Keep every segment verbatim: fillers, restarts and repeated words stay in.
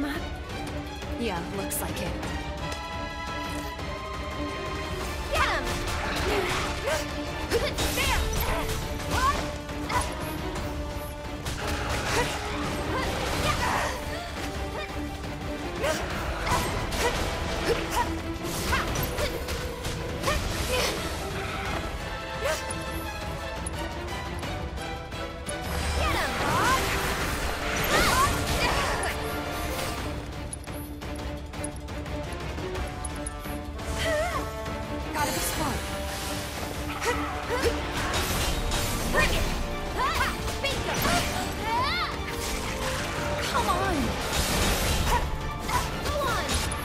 Yeah, looks like it. Get him! Bam! Gotta be smart. Bring it! Bingo! Come on! Go on!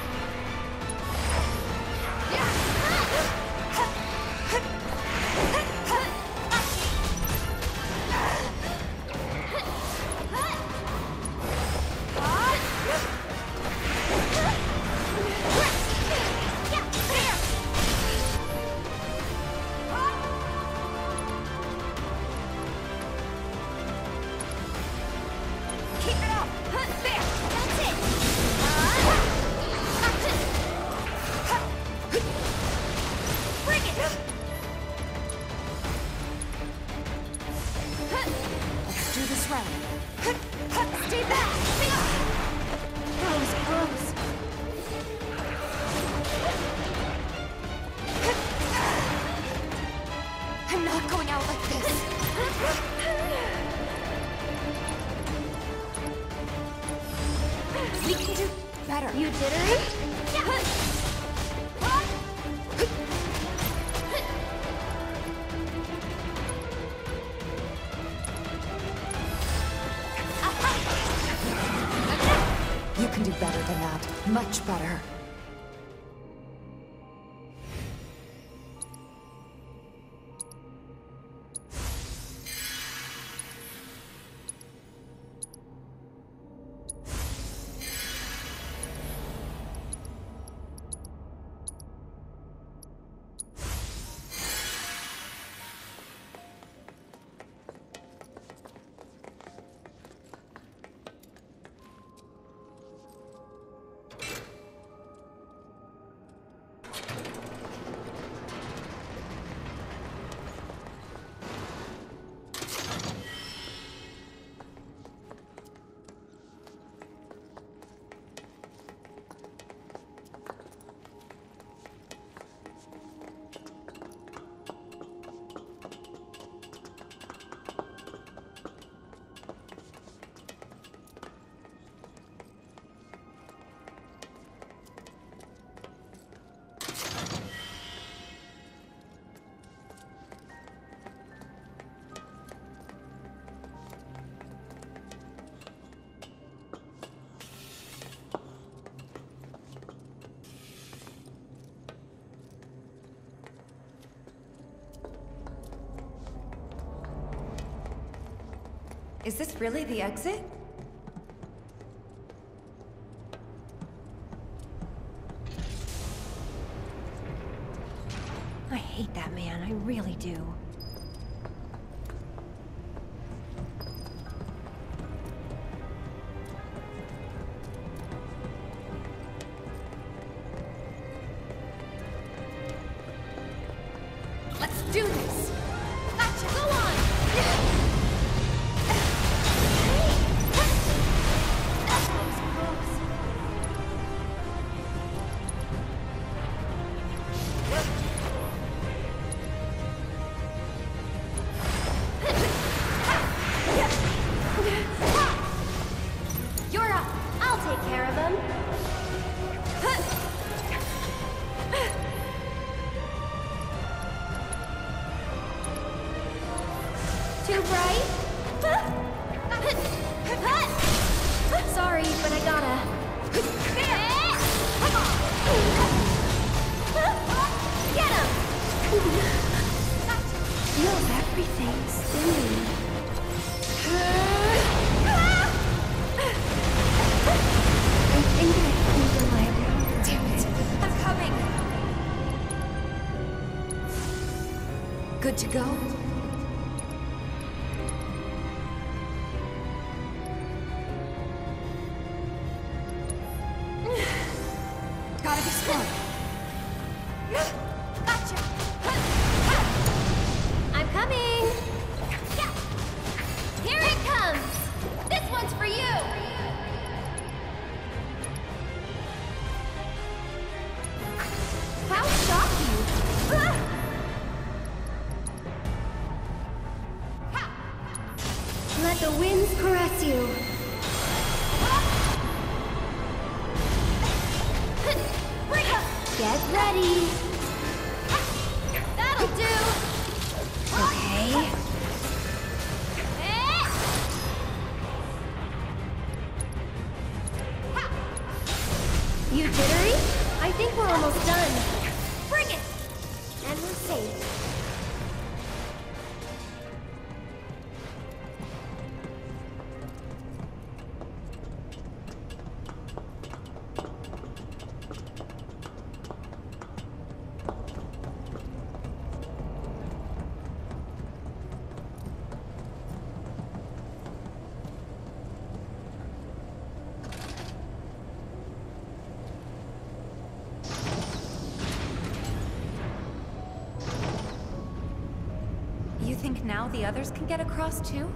Keep it up! There! That's it! Bring it! Let's do this right. Stay back! That was close. I'm not going out like this. We can do better. You did it? You can do better than that. Much better. Is this really the exit? I hate that man, I really do. Let's do this! Gotcha! Go on! You're up! I'll take care of them! Too bright? Sorry, but I gotta. Come on! Get him! Feels everything spinning. I think I can lie down. Damn it! I'm coming! Good to go? Gotcha! I'm coming! Here it comes! This one's for you! How shock you! Let the winds caress you. Get ready. That'll do! Okay. You jittery? I think we're almost done. Bring it! And we're safe. You think now the others can get across too?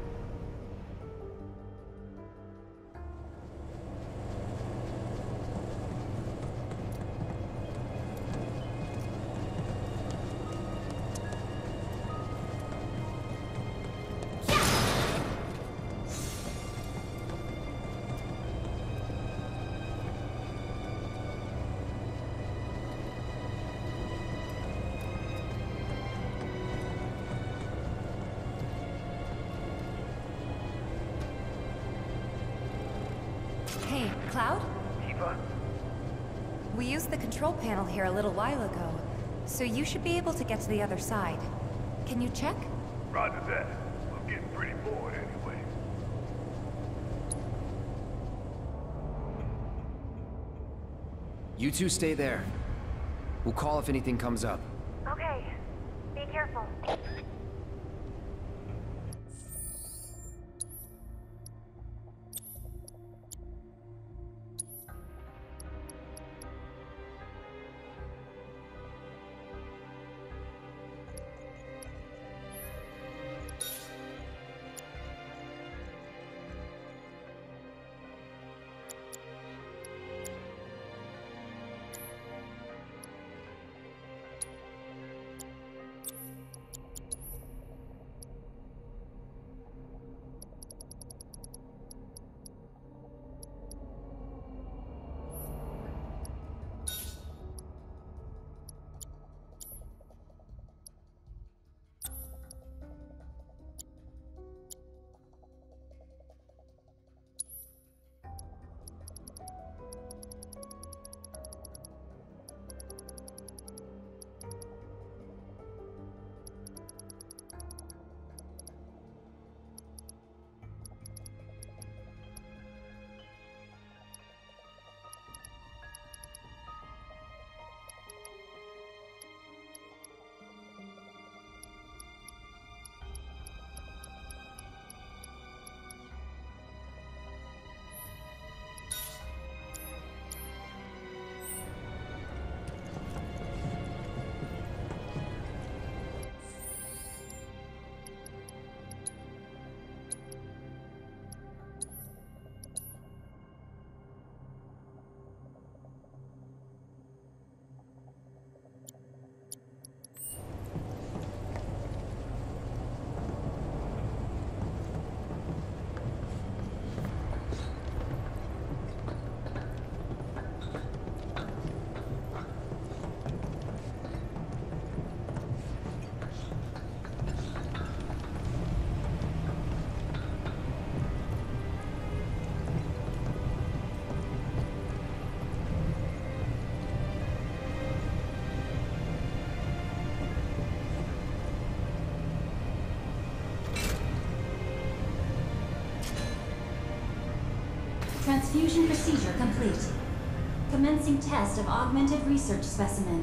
Hey, Cloud? Eva? We used the control panel here a little while ago, so you should be able to get to the other side. Can you check? Roger that. I'm getting pretty bored anyway. You two stay there. We'll call if anything comes up. Okay. Be careful. Transfusion procedure complete. Commencing test of augmented research specimen.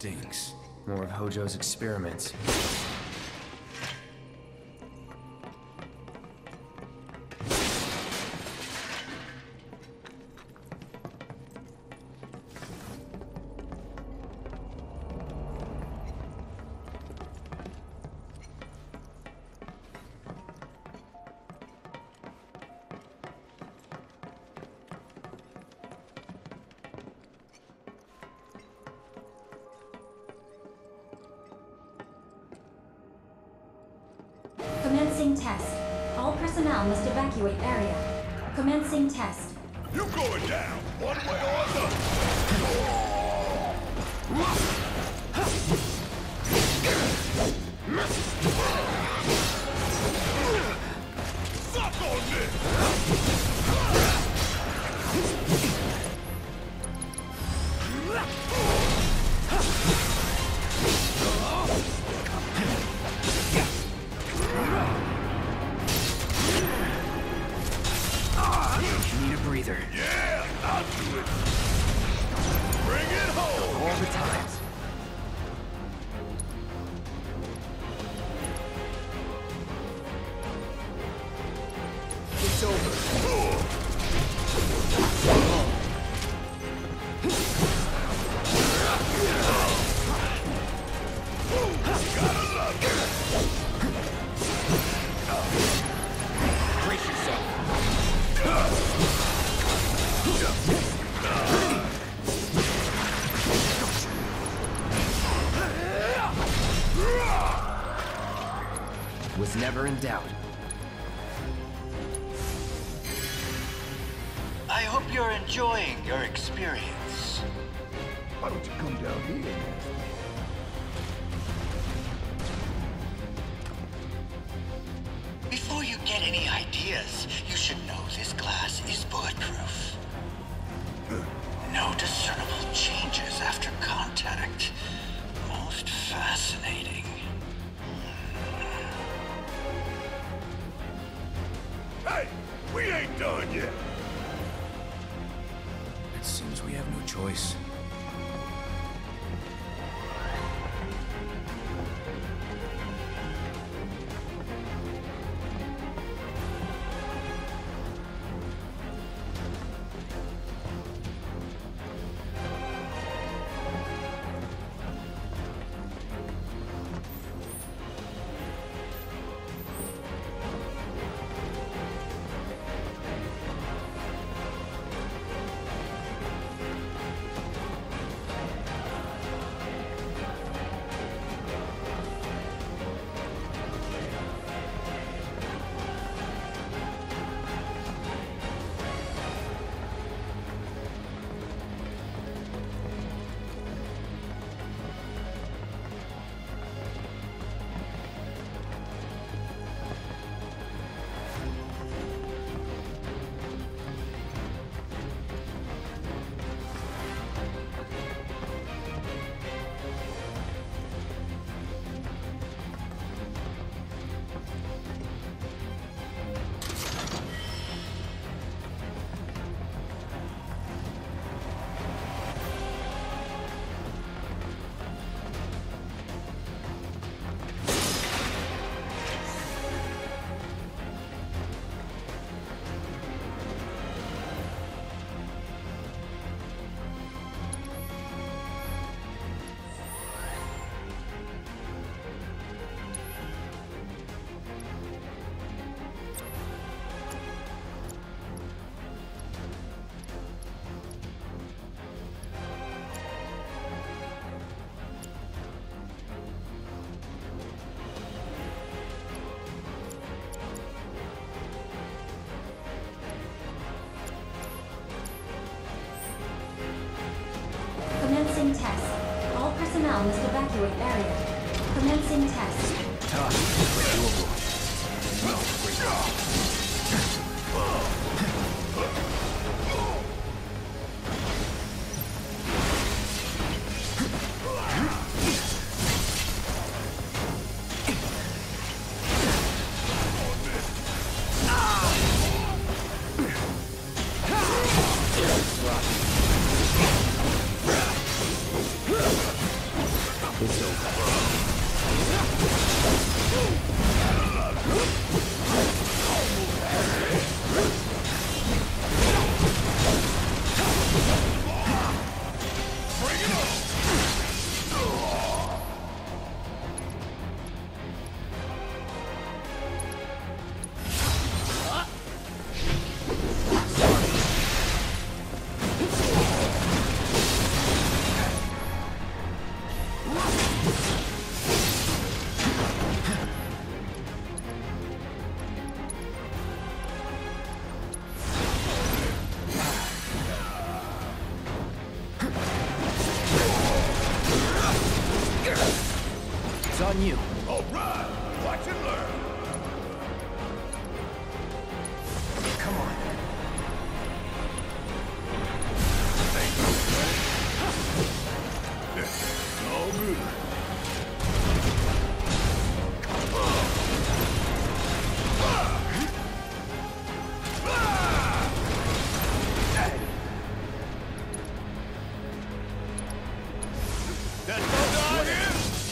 stinks. More of Hojo's experiments. Commencing test. All personnel must evacuate area. Commencing test. You going down, one way or another. Suck on this! You need a breather. Yeah, I'll do it. Bring it home. All the times. It's over. Brace yourself. Was never in doubt. I hope you're enjoying your experience. Why don't you come down here? Before you get any ideas, you should know this glass is bulletproof. No discernible changes after contact. Most fascinating. Hey, we ain't done yet. It seems we have no choice. Commencing test. All personnel must evacuate area. Commencing test. Tough, but doable. here! It's on you. All right! Watch and learn! Come on. All good. That's all down here?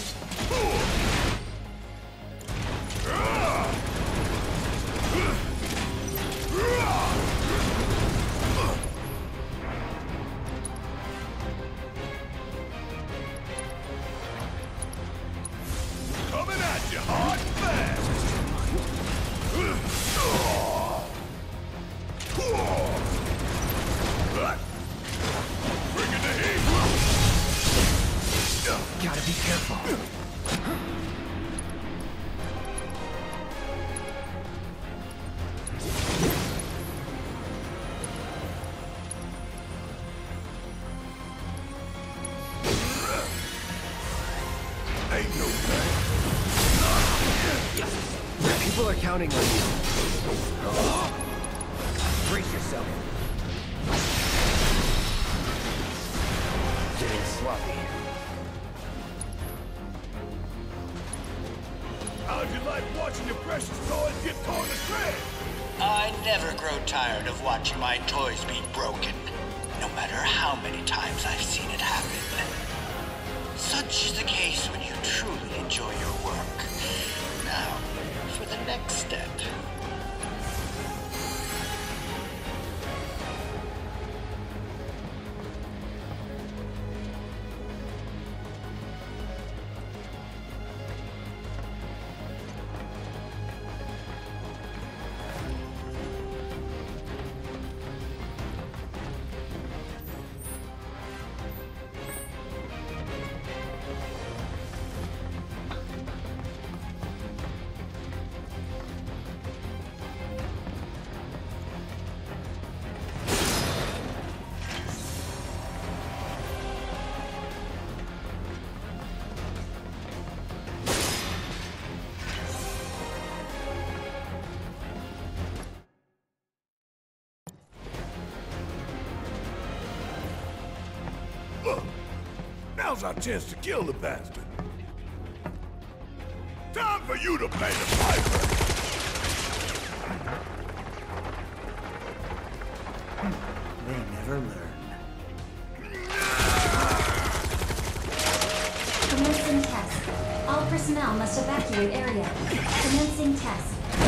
Coming at you hard and fast. Bring in the heat. Gotta be careful. Ain't no thing. People are counting on you. Brace yourself. Getting sloppy. How'd you like watching your precious toys get torn to shreds? I never grow tired of watching my toys be broken, no matter how many times I've seen it happen. Such is the case when you truly enjoy your work. Now, for the next step. Look, now's our chance to kill the bastard. Time for you to pay the piper. They never learn. Commencing test. All personnel must evacuate area. Commencing test.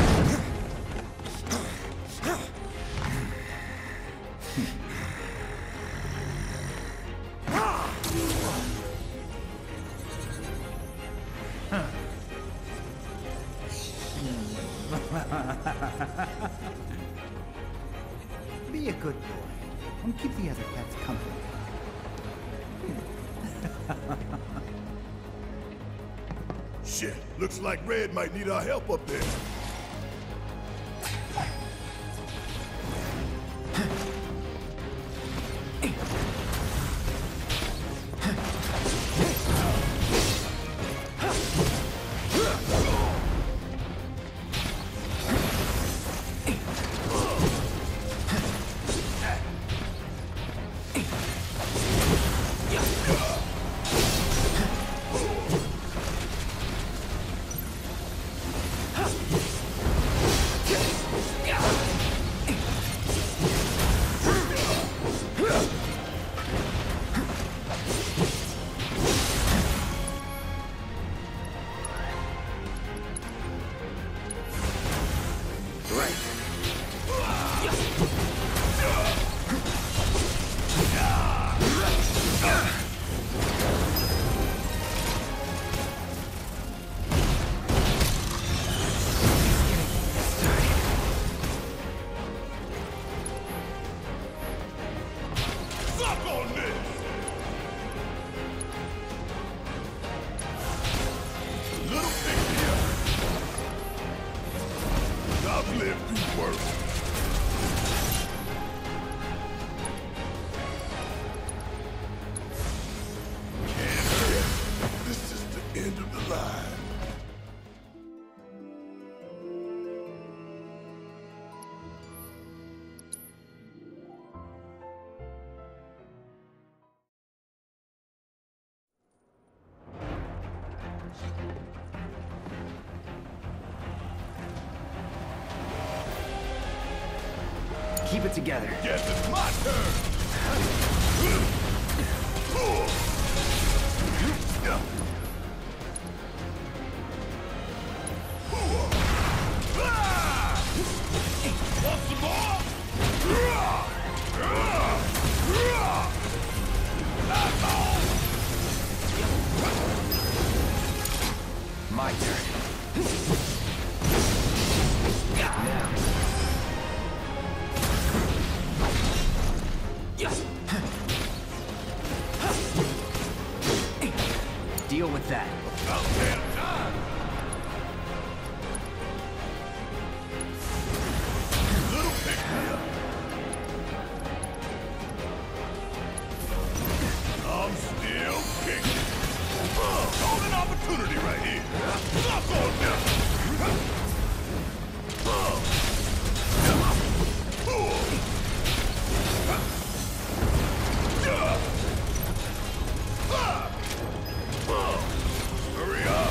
Be a good boy and keep the other pets company. Shit, looks like Red might need our help up there. Keep it together. Guess it's my turn. Want some more? My turn. Now. Deal with that. About damn time. Little pick me up. I'm still kicking. Oh, golden opportunity right here. Lock on now. Oh. Hurry up!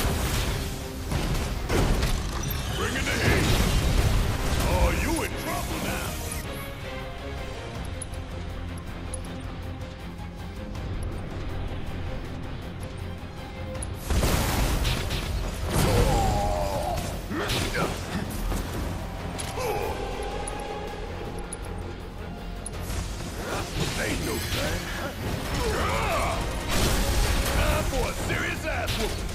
Bring in the heat! Oh, you in trouble now! Ain't no thing. Time for a serious ass whooping.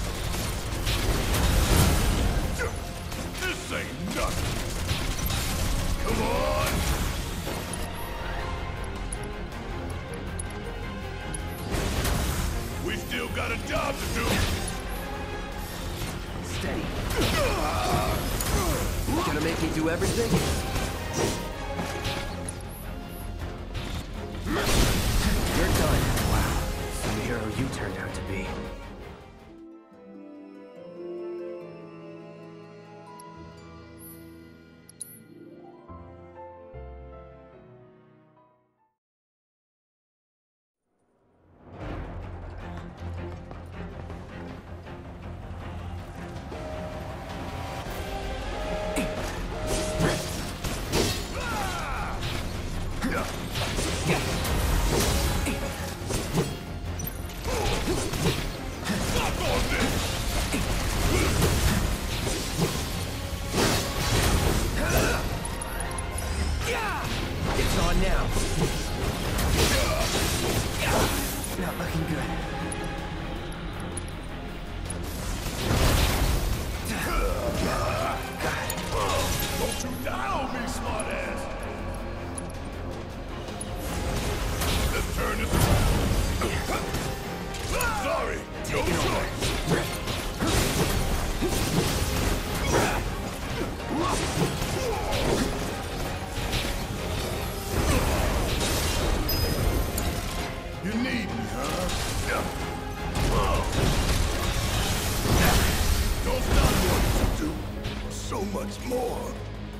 This ain't nothing. Come on. We still got a job to do. Steady. Gonna make me do everything? You're done. Wow. Some hero you turned out to be. It's on now. Not looking good. Don't you die on me, smartass. Let's turn this around. Sorry, no choice. You need me, huh? Don't stop what you do. So much more.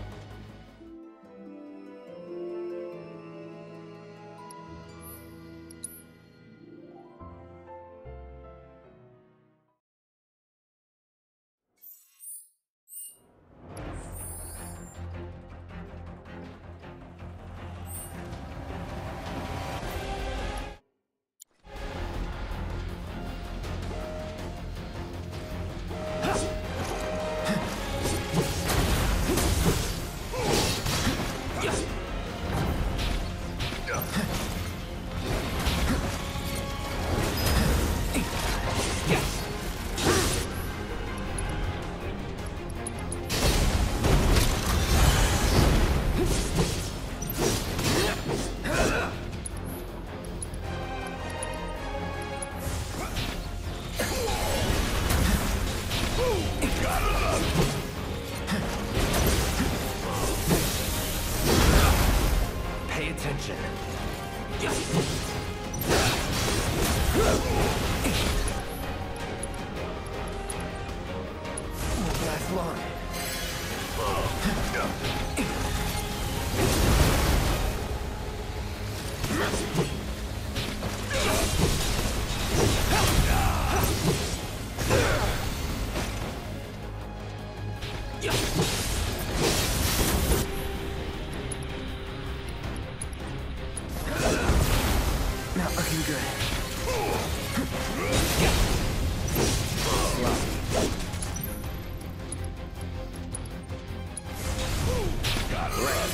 Pay attention. Won't last long. Not looking good. Got it. Right.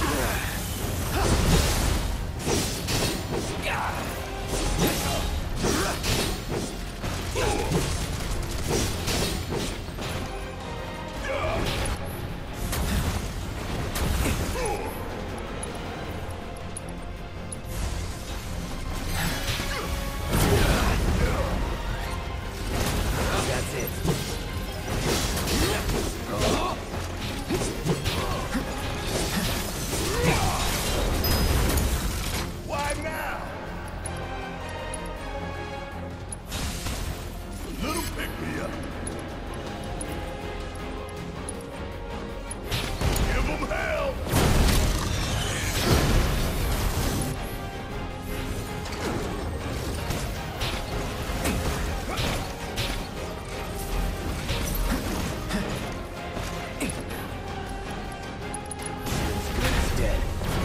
That's it. Why now? A little pick-me-up. Give 'em hell! It's dead.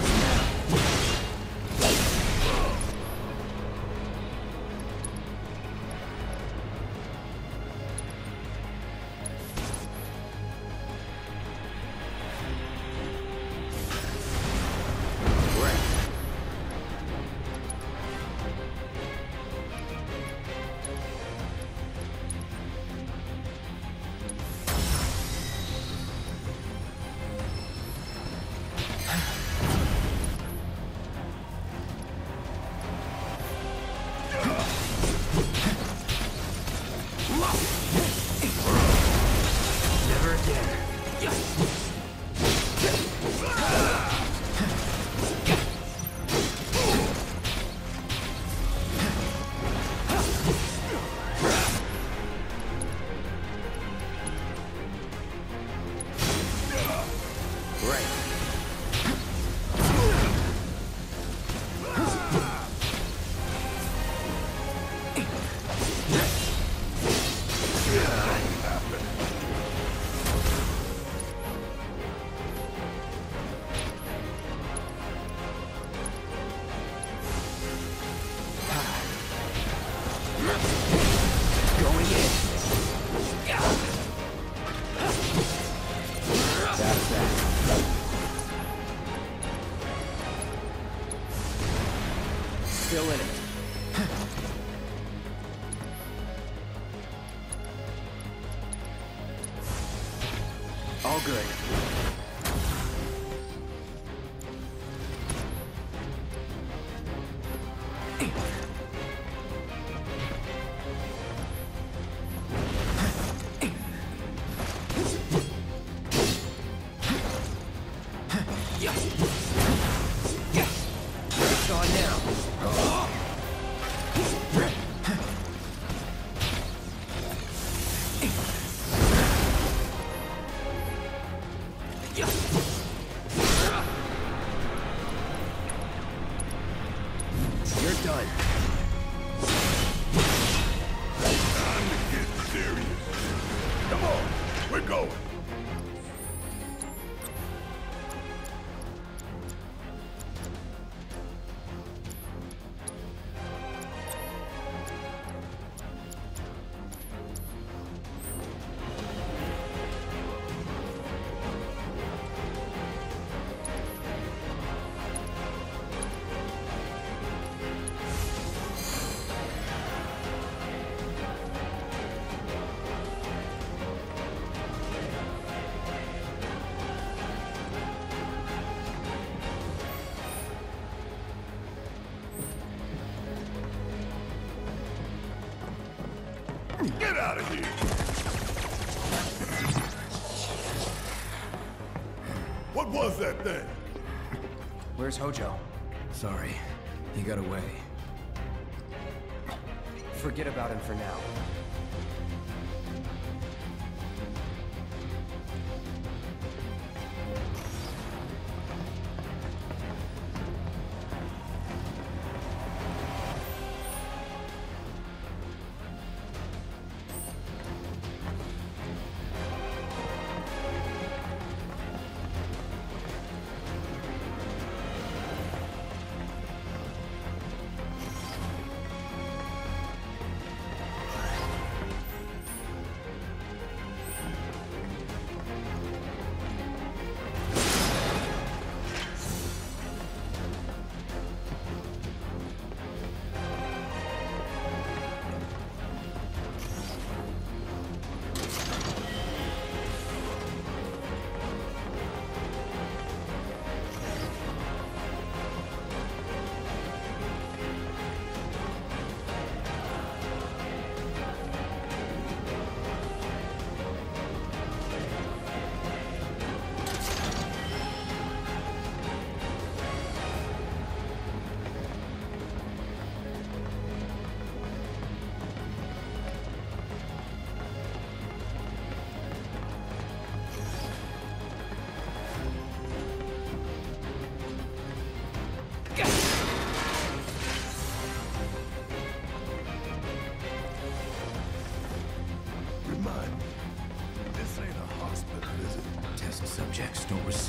Right. Never again. Right. Going in. That's that. Still in it. All good. It's on now. You're done. Time to get serious. Come on, we're going. Get out of here! What was that thing? Where's Hojo? Sorry, he got away. Forget about him for now.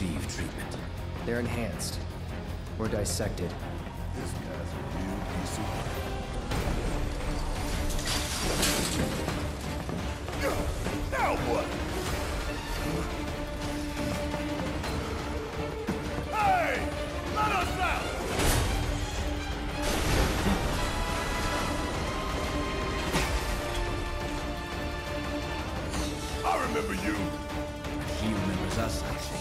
receive treatment. They're enhanced. Or dissected. This guy's a real piece of work. Now what? Hey! Let us out! I remember you. He remembers us, I think.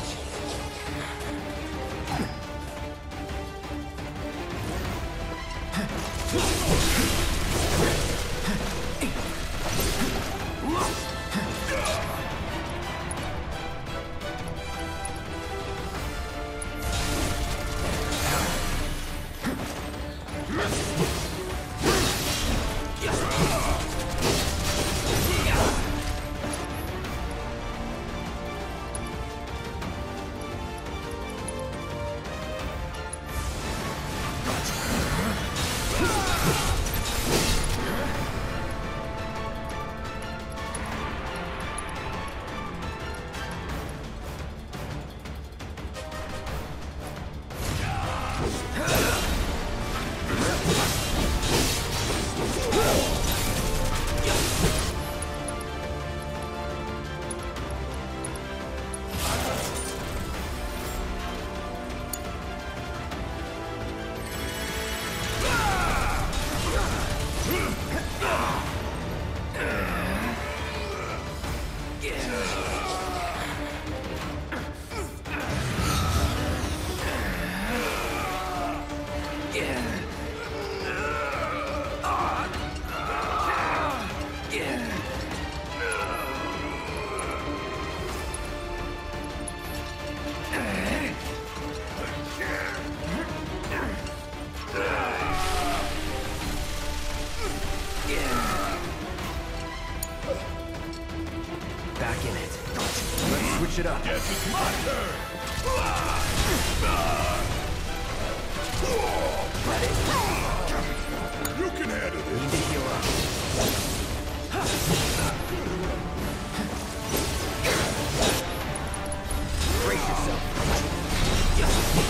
Back in it. Let's switch it up. Guess it's my turn. You can handle Need this. to heal up. Brace yourself.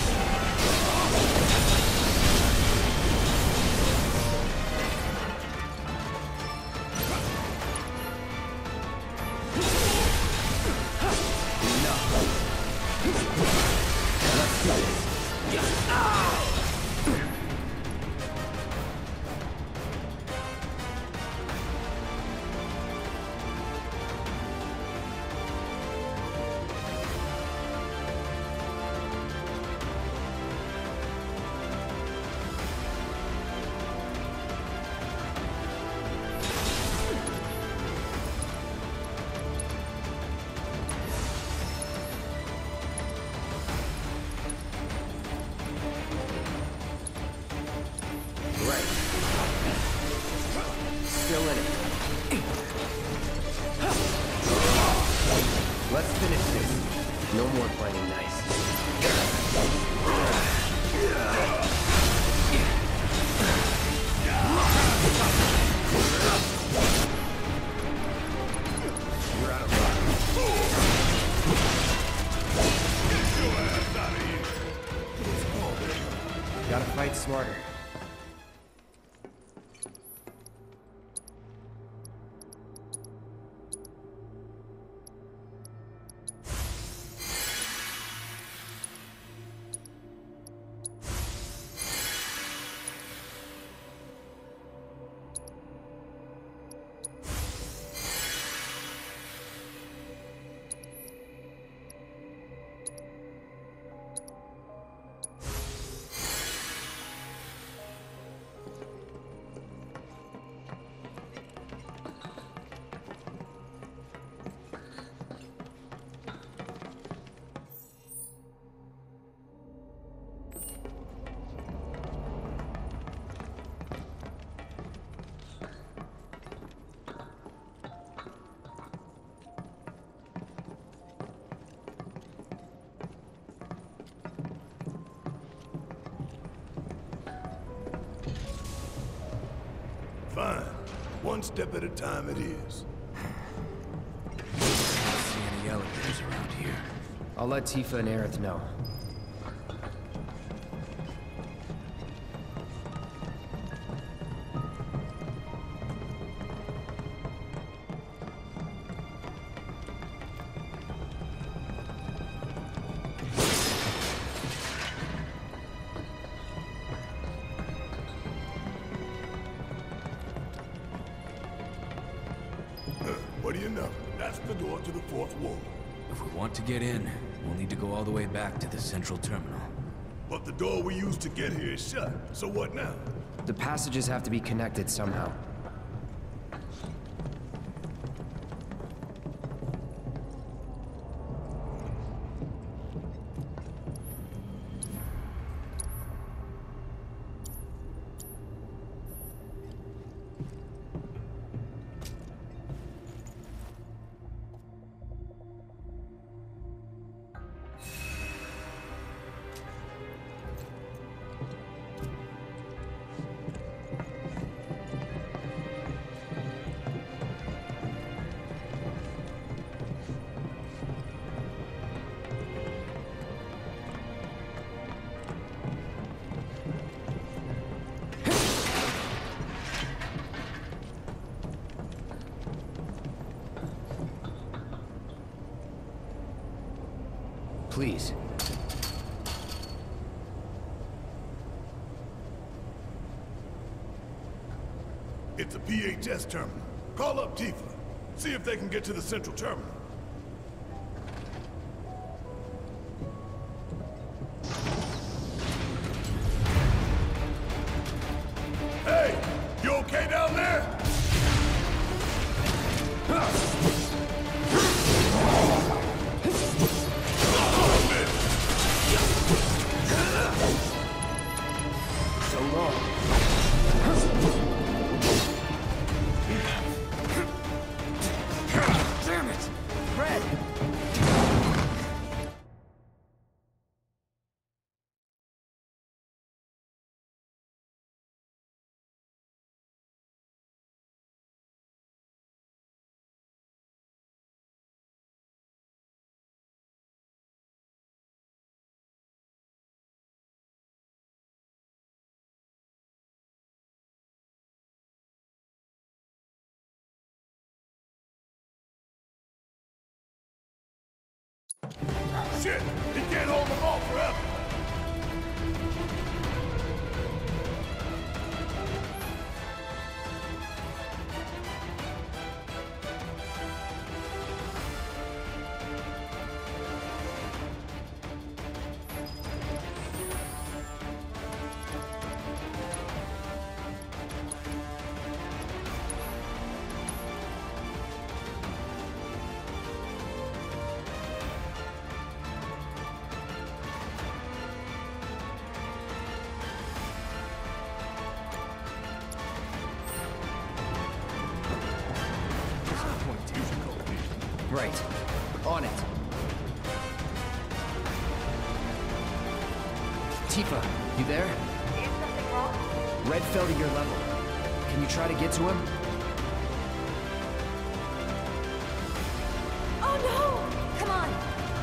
Still in it. Let's finish this. No more playing nice. You're out of luck. Get your ass out of here. Gotta fight smarter. Fine. One step at a time it is. I don't see any elevators around here. I'll let Tifa and Aerith know. What do you know? That's the door to the fourth wall. If we want to get in, we'll need to go all the way back to the central terminal. But the door we used to get here is shut. So what now? The passages have to be connected somehow. Please. It's a P H S terminal. Call up Tifa. See if they can get to the central terminal. Hey! You okay down there? So long. Damn it! Fred! Shit! He can't hold them all forever! Right. On it. Tifa, you there? Is something wrong? Red fell to your level. Can you try to get to him? Oh no! Come on!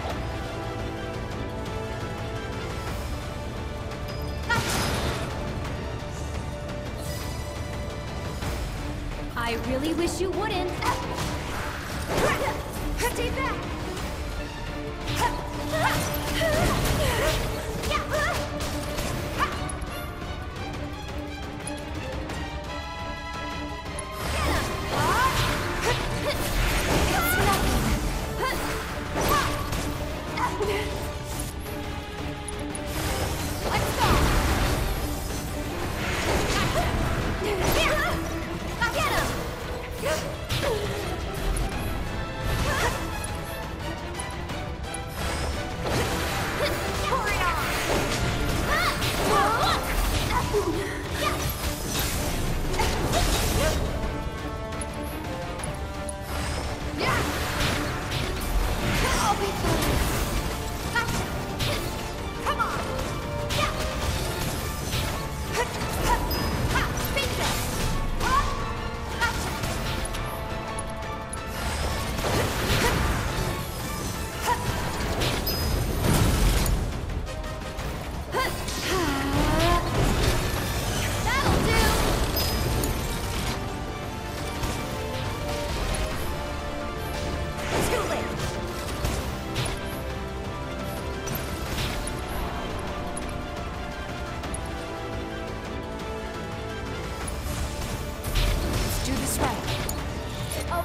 I really wish you wouldn't. Stay back! Hurry up!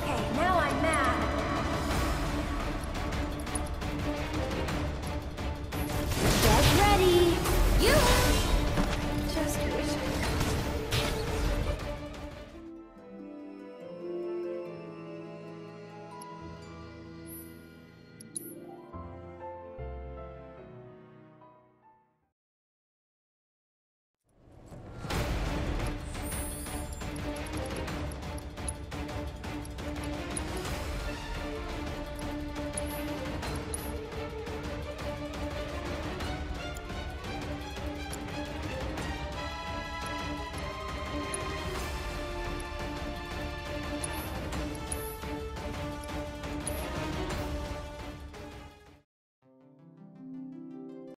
Okay, now I